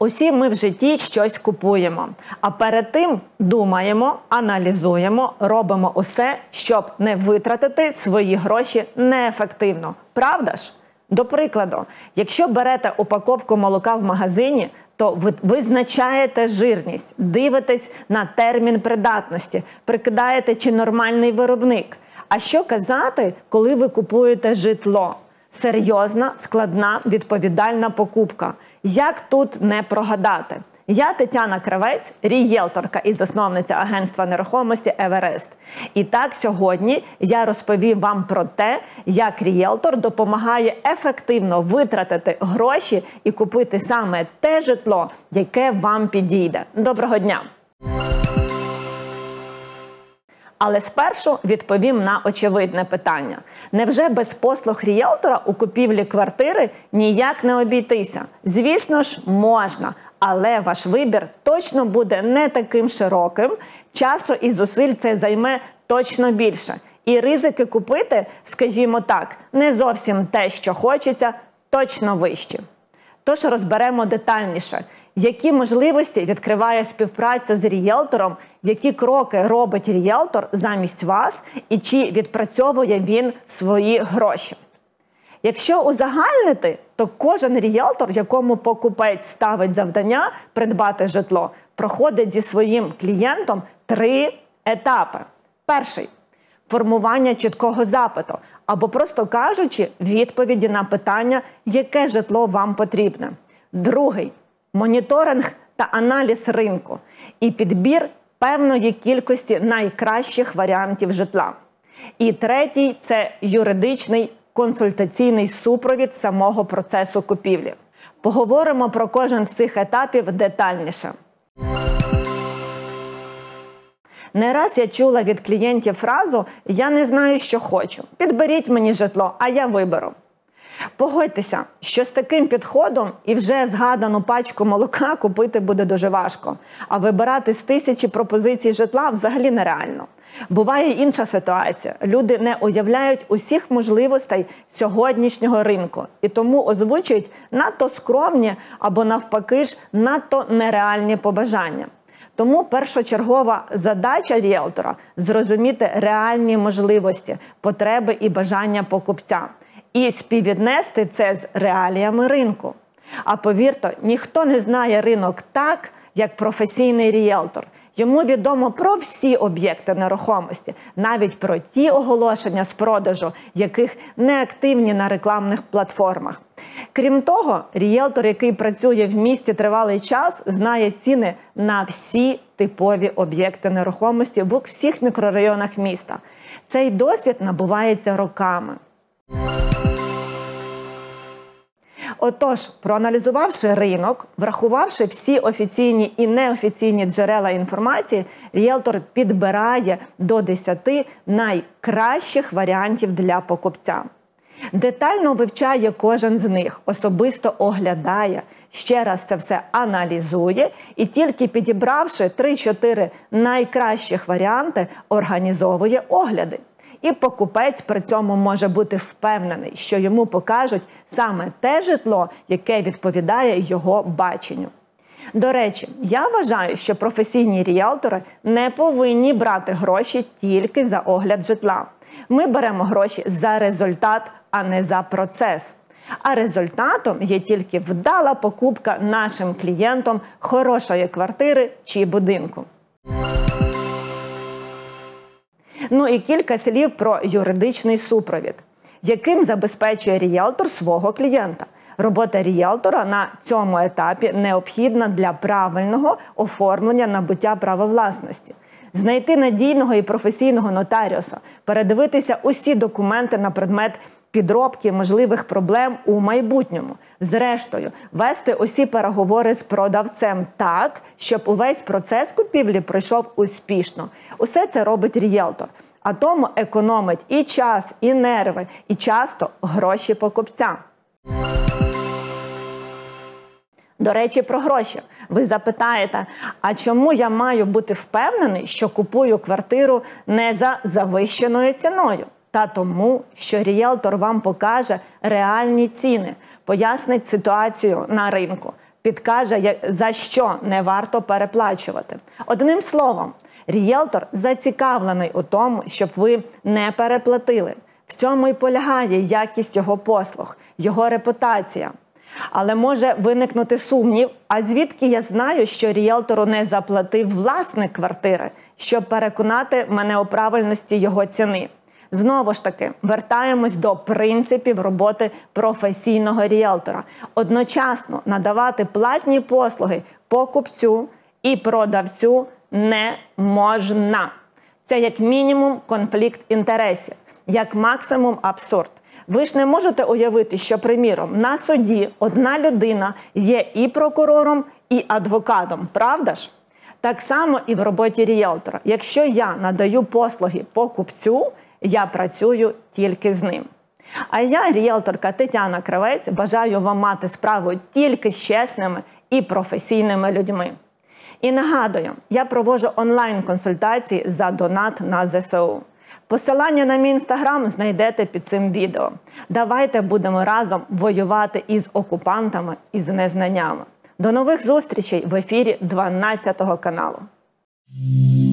Усі ми в житті щось купуємо, а перед тим думаємо, аналізуємо, робимо усе, щоб не витратити свої гроші неефективно. Правда ж? До прикладу, якщо берете упаковку молока в магазині, то ви визначаєте жирність, дивитесь на термін придатності, прикидаєте, чи нормальний виробник. А що казати, коли ви купуєте житло? Серйозна, складна, відповідальна покупка. Як тут не прогадати? Я Тетяна Кравець, рієлторка і засновниця агентства нерухомості «Еверест». І так сьогодні я розповім вам про те, як рієлтор допомагає ефективно витратити гроші і купити саме те житло, яке вам підійде. Доброго дня! Але спершу відповім на очевидне питання. Невже без послуг рієлтора у купівлі квартири ніяк не обійтися? Звісно ж, можна, але ваш вибір точно буде не таким широким, часу і зусиль це займе точно більше. І ризики купити, скажімо так, не зовсім те, що хочеться, точно вищі. Тож розберемо детальніше, які можливості відкриває співпраця з рієлтором, які кроки робить рієлтор замість вас і чи відпрацьовує він свої гроші. Якщо узагальнити, то кожен рієлтор, якому покупець ставить завдання придбати житло, проходить зі своїм клієнтом 3 етапи. Перший – формування чіткого запиту, або, просто кажучи, відповіді на питання, яке житло вам потрібне. Другий – моніторинг та аналіз ринку і підбір певної кількості найкращих варіантів житла. І третій – це юридичний консультаційний супровід самого процесу купівлі. Поговоримо про кожен з цих етапів детальніше. Не раз я чула від клієнтів фразу «я не знаю, що хочу, підберіть мені житло, а я виберу». Погодьтеся, що з таким підходом і вже згадану пачку молока купити буде дуже важко, а вибирати з 1000 пропозицій житла взагалі нереально. Буває інша ситуація. Люди не уявляють усіх можливостей сьогоднішнього ринку і тому озвучують надто скромні або навпаки ж надто нереальні побажання. Тому першочергова задача ріелтора – зрозуміти реальні можливості, потреби і бажання покупця. І співвіднести це з реаліями ринку. А повірте, ніхто не знає ринок так, як професійний ріелтор. Йому відомо про всі об'єкти нерухомості, навіть про ті оголошення з продажу, яких не активні на рекламних платформах. Крім того, ріелтор, який працює в місті тривалий час, знає ціни на всі типові об'єкти нерухомості в всіх мікрорайонах міста. Цей досвід набувається роками. Отож, проаналізувавши ринок, врахувавши всі офіційні і неофіційні джерела інформації, ріелтор підбирає до 10 найкращих варіантів для покупця. Детально вивчає кожен з них, особисто оглядає, ще раз це все аналізує і тільки підібравши 3-4 найкращих варіанти, організовує огляди. І покупець при цьому може бути впевнений, що йому покажуть саме те житло, яке відповідає його баченню. До речі, я вважаю, що професійні ріелтори не повинні брати гроші тільки за огляд житла. Ми беремо гроші за результат, а не за процес. А результатом є тільки вдала покупка нашим клієнтам хорошої квартири чи будинку. Ну і кілька слів про юридичний супровід, яким забезпечує ріелтор свого клієнта. Робота ріелтора на цьому етапі необхідна для правильного оформлення набуття права власності. Знайти надійного і професійного нотаріуса, передивитися усі документи на предмет підробки можливих проблем у майбутньому. Зрештою, вести усі переговори з продавцем так, щоб увесь процес купівлі пройшов успішно. Усе це робить ріелтор, а тому економить і час, і нерви, і часто гроші покупця. До речі, про гроші. Ви запитаєте, а чому я маю бути впевнений, що купую квартиру не за завищеною ціною? Та тому, що ріелтор вам покаже реальні ціни, пояснить ситуацію на ринку. підкаже, за що не варто переплачувати. Одним словом, ріелтор зацікавлений у тому, щоб ви не переплатили. В цьому і полягає якість його послуг, його репутація. Але може виникнути сумнів, а звідки я знаю, що ріелтору не заплатив власник квартири, щоб переконати мене у правильності його ціни. Знову ж таки, вертаємось до принципів роботи професійного ріелтора. Одночасно надавати платні послуги покупцю і продавцю не можна. Це як мінімум конфлікт інтересів, як максимум абсурд. Ви ж не можете уявити, що, приміром, на суді одна людина є і прокурором, і адвокатом, правда ж? Так само і в роботі ріелтора. Якщо я надаю послуги покупцю, я працюю тільки з ним. А я, ріелторка Тетяна Кравець, бажаю вам мати справу тільки з чесними і професійними людьми. І нагадую, я проводжу онлайн-консультації за донат на ЗСУ. Посилання на мій інстаграм знайдете під цим відео. Давайте будемо разом воювати із окупантами і з незнаннями. До нових зустрічей в ефірі 12 каналу.